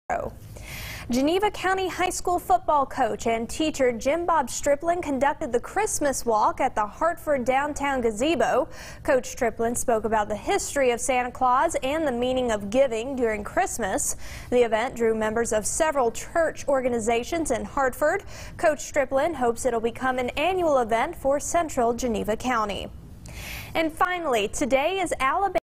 Geneva County High School football coach and teacher Jim Bob Striplin conducted the Christmas walk at the Hartford downtown gazebo. Coach Striplin spoke about the history of Santa Claus and the meaning of giving during Christmas. The event drew members of several church organizations in Hartford. Coach Striplin hopes it'll become an annual event for Central Geneva County. And finally, today is Alabama